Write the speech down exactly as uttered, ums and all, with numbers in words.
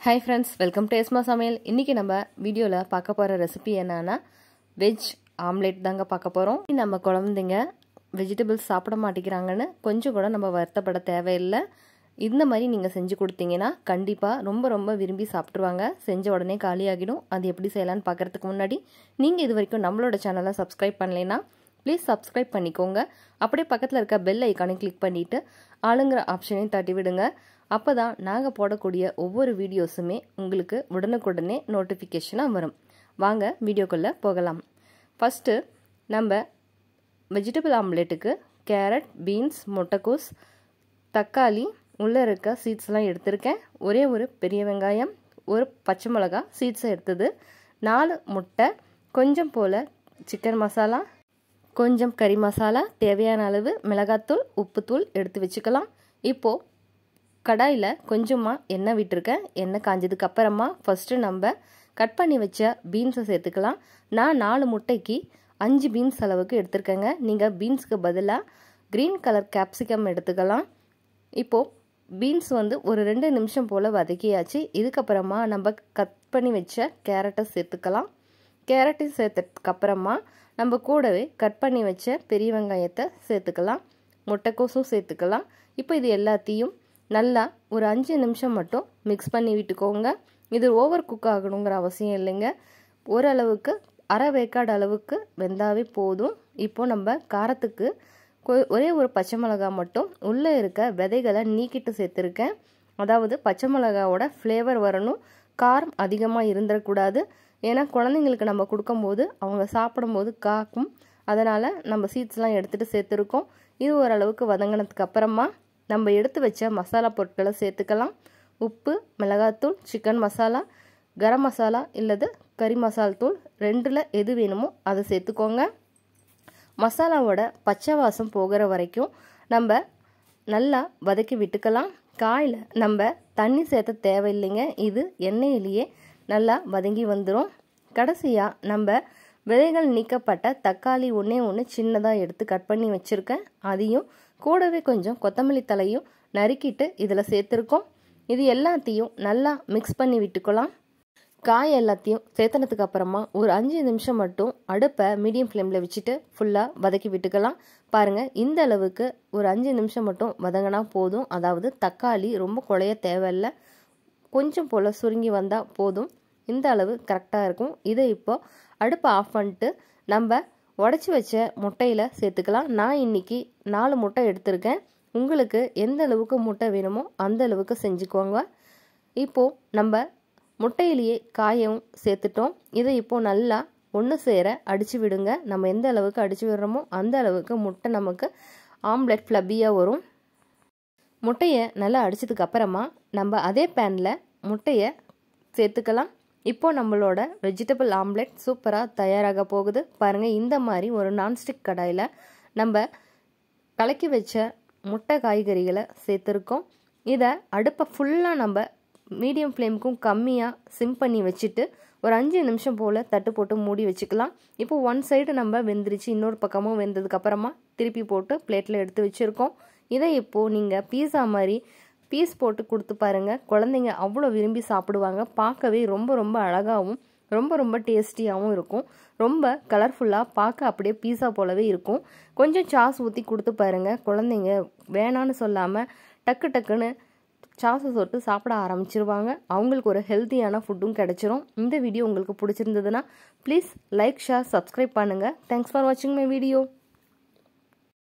Hi friends, welcome to Yesma Samayal. இன்னைக்கு நம்ம வீடியோல பார்க்க போற ரெசிபி என்னன்னா வெஜ் ஆம்லெட் தாங்க பார்க்க போறோம். நம்ம குழந்தைங்க வெஜிடபிள்ஸ் சாப்பிட மாட்டேங்கிறாங்கன்னு கொஞ்சம் கூட நம்ம வருத்தப்பட தேவையில்லை. இந்த மாதிரி நீங்க செஞ்சு கொடுத்தீங்கன்னா கண்டிப்பா ரொம்ப ரொம்ப விரும்பி சாப்பிடுவாங்க. செஞ்ச உடனே காலியாகிடும். அது எப்படி செய்யலாம்னு பார்க்கிறதுக்கு முன்னாடி நீங்க இதுவரைக்கும் நம்மளோட சேனலை சப்ஸ்கிரைப் பண்ணலைனா ப்ளீஸ் சப்ஸ்கிரைப் பண்ணிக்கோங்க. அப்படியே பக்கத்துல இருக்க பெல் ஐகானை கிளிக் பண்ணிட்டு ஆளுங்கிற ஆப்ஷனையும் தட்டி விடுங்க. அப்பதான் நாங்க போடக்கூடிய ஒவ்வொரு வீடியோஸுமே உங்களுக்கு உடனுக்குடனே நோட்டிஃபிகேஷனா வரும். வாங்க வீடியோக்குள்ள போகலாம். ஃபர்ஸ்ட் நம்ம வெஜிடபிள் ஆம்லெட்டுக்கு கேரட், பீன்ஸ், முட்டைக்கோஸ், தக்காளி, உள்ள இருக்க சீட்ஸ்லாம் எடுத்திருக்கேன். ஒரே ஒரு பெரிய வெங்காயம், ஒரு பச்சை மிளகாய் சீட்ஸை எடுத்தது, நாலு முட்டை, கொஞ்சம் போல சிக்கன் மசாலா, கொஞ்சம் கறி மசாலா, தேவையான அளவு மிளகாத்தூள், உப்புத்தூள் எடுத்து வச்சுக்கலாம். இப்போ கடாயில் கொஞ்சமாக எண்ணெய் விட்டுருக்கேன். எண்ணெய் காஞ்சதுக்கு அப்புறமா ஃபஸ்ட்டு நம்ம கட் பண்ணி வச்ச பீன்ஸை சேர்த்துக்கலாம். நான் நாலு முட்டைக்கு அஞ்சு பீன்ஸ் அளவுக்கு எடுத்துருக்கேங்க. நீங்கள் பீன்ஸுக்கு பதிலாக க்ரீன் கலர் கேப்சிகம் எடுத்துக்கலாம். இப்போது பீன்ஸ் வந்து ஒரு ரெண்டு நிமிஷம் போல் வதக்கியாச்சு. இதுக்கப்புறமா நம்ம கட் பண்ணி வச்ச கேரட்டை சேர்த்துக்கலாம். கேரட்டை சேர்த்ததுக்கப்புறமா நம்ம கூடவே கட் பண்ணி வச்ச பெரிய வெங்காயத்தை சேர்த்துக்கலாம். முட்டைக்கோஸும் சேர்த்துக்கலாம். இப்போ இது எல்லாத்தையும் நல்லா ஒரு அஞ்சு நிமிஷம் மட்டும் மிக்ஸ் பண்ணி விட்டுக்கோங்க. இது ஓவர் குக் ஆகணுங்கிற அவசியம் இல்லைங்க. ஓரளவுக்கு அரை வேக்காடு அளவுக்கு வெந்தாவே போதும். இப்போ நம்ம காரத்துக்கு ஒரே ஒரு பச்சை மிளகாய் மட்டும் உள்ளே இருக்க விதைகளை நீக்கிட்டு சேர்த்துருக்கேன். அதாவது பச்சை மிளகாவோட ஃப்ளேவர் வரணும், காரம் அதிகமாக இருந்துடக்கூடாது. ஏன்னா குழந்தைங்களுக்கு நம்ம கொடுக்கும்போது அவங்க சாப்பிடும்போது காக்கும். அதனால் நம்ம சீட்ஸ்லாம் எடுத்துகிட்டு சேர்த்துருக்கோம். இது ஓரளவுக்கு வதங்கினதுக்கு அப்புறமா நம்ம எடுத்து வச்ச மசாலா பொருட்களை சேர்த்துக்கலாம். உப்பு, மிளகாத்தூள், சிக்கன் மசாலா, கரம் மசாலா இல்லது கறி மசால் தூள் ரெண்டில் எது வேணுமோ அதை சேர்த்துக்கோங்க. மசாலாவோட பச்சை வாசம் போகிற வரைக்கும் நம்ம நல்லா வதக்கி விட்டுக்கலாம். காயில் நம்ம தண்ணி சேர்த்த தேவையில்லைங்க. இது எண்ணெயிலேயே நல்லா வதங்கி வந்துடும். கடைசியாக நம்ம விதைகள் நீக்கப்பட்ட தக்காளி ஒன்றே ஒன்று சின்னதாக எடுத்து கட் பண்ணி வச்சுருக்கேன். அதையும் கூடவே கொஞ்சம் கொத்தமல்லி தலையும் நறுக்கிட்டு இதில் சேர்த்துருக்கோம். இது எல்லாத்தையும் நல்லா மிக்ஸ் பண்ணி விட்டுக்கலாம். காய் எல்லாத்தையும் சேர்த்தனதுக்கு அப்புறமா ஒரு அஞ்சு நிமிஷம் மட்டும் அடுப்பை மீடியம் ஃப்ளேமில் வச்சுட்டு ஃபுல்லாக வதக்கி விட்டுக்கலாம். பாருங்கள், இந்த அளவுக்கு ஒரு அஞ்சு நிமிஷம் மட்டும் வதங்கினா போதும். அதாவது தக்காளி ரொம்ப குழைய தேவையில்லை, கொஞ்சம் போல் சுருங்கி வந்தால் போதும். இந்த அளவு கரெக்டாக இருக்கும். இதை இப்போ அடுப்பை ஆஃப் பண்ணிட்டு நம்ம உடச்சி வச்ச முட்டையில் சேர்த்துக்கலாம். நான் இன்றைக்கி நாலு முட்டை எடுத்திருக்கேன். உங்களுக்கு எந்த அளவுக்கு முட்டை வேணுமோ அந்த அளவுக்கு செஞ்சுக்கோங்க. இப்போது நம்ம முட்டையிலேயே காயும் சேர்த்துட்டோம். இதை இப்போது நல்லா ஒன்று சேர அடித்து விடுங்க. நம்ம எந்த அளவுக்கு அடித்து விடுறோமோ அந்த அளவுக்கு முட்டை நமக்கு ஆம்லெட் ஃப்ளப்பியாக வரும். முட்டையை நல்லா அடித்ததுக்கு அப்புறமா நம்ம அதே பேனில் முட்டையை சேர்த்துக்கலாம். இப்போ நம்மளோட வெஜிடபிள் ஆம்லெட் சூப்பராக தயாராக போகுது. பாருங்கள், இந்த மாதிரி ஒரு நான்ஸ்டிக் கடாயில் நம்ம கலக்கி வச்ச முட்டை காய்கறிகளை சேர்த்துருக்கோம். இதை அடுப்பை ஃபுல்லாக நம்ம மீடியம் ஃப்ளேமுக்கும் கம்மியாக சிம் பண்ணி வச்சுட்டு ஒரு அஞ்சு நிமிஷம் போல் தட்டு போட்டு மூடி வச்சுக்கலாம். இப்போ ஒன் சைடு நம்ம வெந்துருச்சு, இன்னொரு பக்கமும் வெந்ததுக்கப்புறமா திருப்பி போட்டு பிளேட்டில் எடுத்து வச்சுருக்கோம். இதை இப்போது நீங்கள் பீஸா மாதிரி பீஸ் போட்டு கொடுத்து பாருங்கள். குழந்தைங்க அவ்வளோ விரும்பி சாப்பிடுவாங்க. பார்க்கவே ரொம்ப ரொம்ப அழகாகவும் ரொம்ப ரொம்ப டேஸ்டியாகவும் இருக்கும். ரொம்ப கலர்ஃபுல்லாக பார்க்க அப்படியே பீஸா போலவே இருக்கும். கொஞ்சம் சாஸ் ஊற்றி கொடுத்து பாருங்கள். குழந்தைங்க வேணான்னு சொல்லாமல் டக்கு டக்குன்னு சாஸை தொட்டு சாப்பிட ஆரம்பிச்சிருவாங்க. அவங்களுக்கு ஒரு ஹெல்த்தியான ஃபுட்டும் கிடைச்சிரும். இந்த வீடியோ உங்களுக்கு பிடிச்சிருந்ததுன்னா ப்ளீஸ் லைக், ஷேர், சப்ஸ்கிரைப் பண்ணுங்கள். தேங்க்ஸ் ஃபார் வாட்சிங் மை வீடியோ.